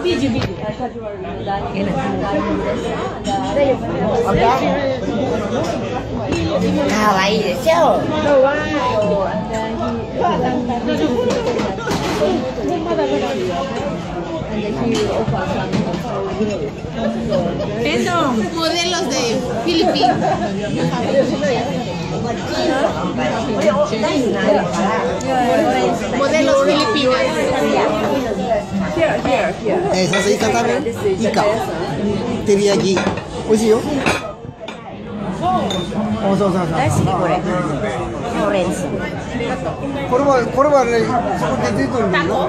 Biju. Kawaiiでしょ。 Modelos de Filipinas. Modelos filipinas. さすイカ食べる？イカ。照り焼き。美味しいよ。そう。 大好きこれ。ロレンス。 これはね、そこで出てるの。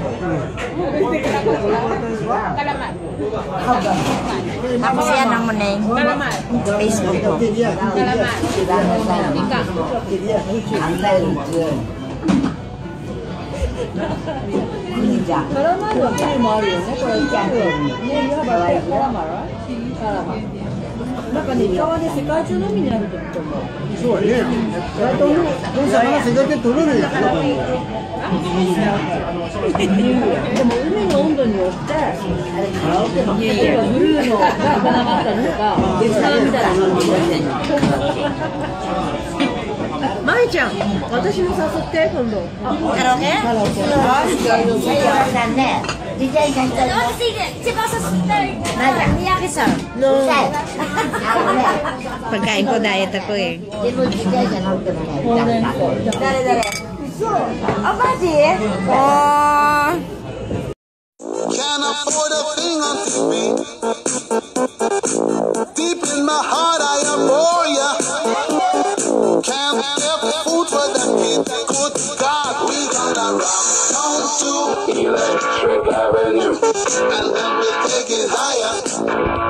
Tapos yan ang muneng. Facebook ko. Maiちゃん、私も誘って今度。 カラオケ? Pagkain ko diet ako eh. Can't afford a thing on TV. Deep in my heart I adore ya. Can't get food for the kid. Good God, we gonna rock down to Electric Avenue, and then we'll take it higher.